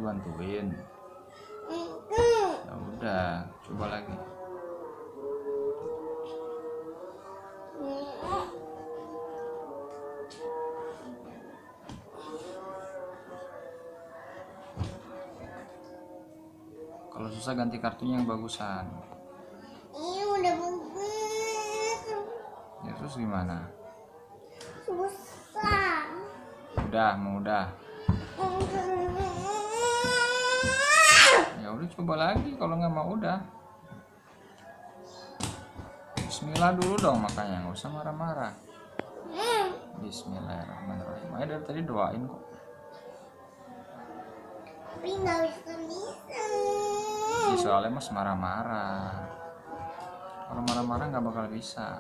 dibantuin? Ya udah, coba lagi. Kalau susah ganti kartunya yang bagusan. Ini udah bagus. Ya terus gimana? Susah. Udah. Ya udah coba lagi kalau nggak mau udah. Bismillah dulu dong makanya, nggak usah marah-marah. Bismillahirrahmanirrahim. Ayo dari tadi doain kok. Tapi nggak bisa. Ya, soalnya mas marah-marah. Kalau marah-marah nggak bakal bisa.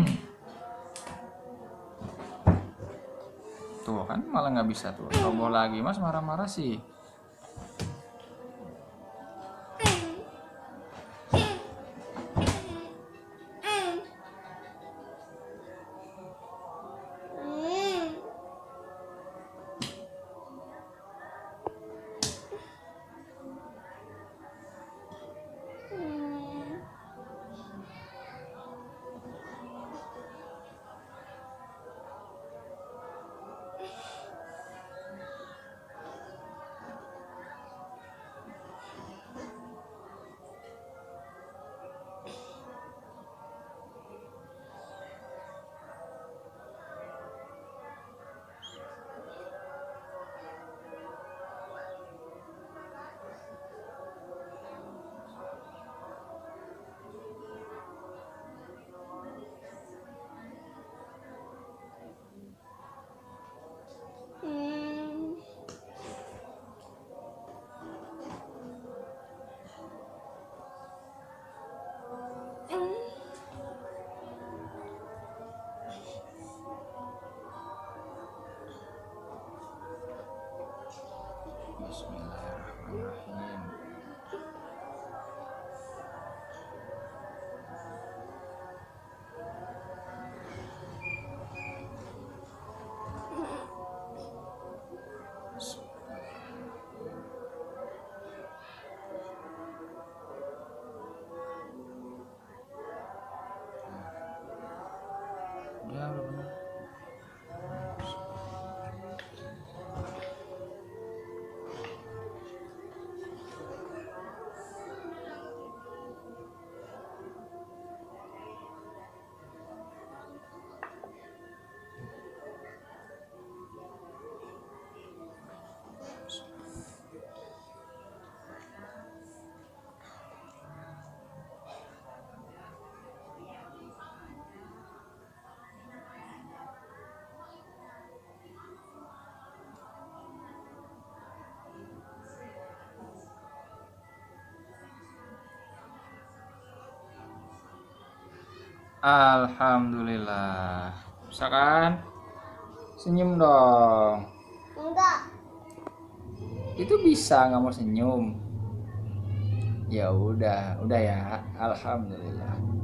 Tuh kan malah nggak bisa tuh. Coba lagi mas marah-marah sih. Bismillahirrahmanirrahim. Udah bener. Alhamdulillah. Bisa kan? Senyum dong. Enggak. Itu bisa nggak mau senyum? Ya udah ya. Alhamdulillah.